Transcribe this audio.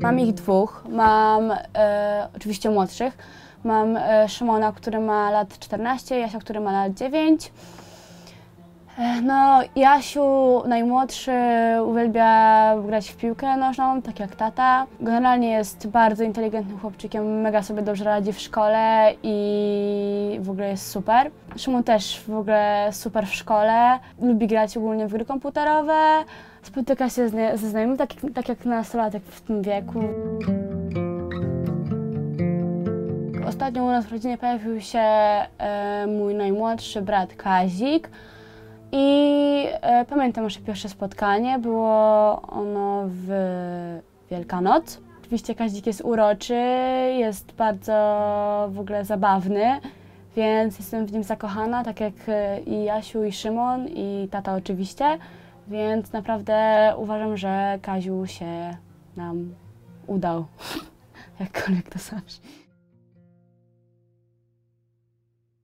Mam ich dwóch, mam oczywiście młodszych. Mam Szymona, który ma lat 14, Jasia, który ma lat 9. No, Jasiu, najmłodszy, uwielbia grać w piłkę nożną, tak jak tata. Generalnie jest bardzo inteligentnym chłopczykiem, mega sobie dobrze radzi w szkole i w ogóle jest super. Szymon też w ogóle super w szkole, lubi grać ogólnie w gry komputerowe, spotyka się ze znajomymi, tak jak nastolatek w tym wieku. Ostatnio u nas w rodzinie pojawił się mój najmłodszy brat Kazik. I pamiętam nasze pierwsze spotkanie, było ono w Wielkanoc. Oczywiście Kazik jest uroczy, jest bardzo w ogóle zabawny, więc jestem w nim zakochana, tak jak i Jasiu, i Szymon, i tata oczywiście. Więc naprawdę uważam, że Kaziu się nam udał, jakkolwiek to znaczy.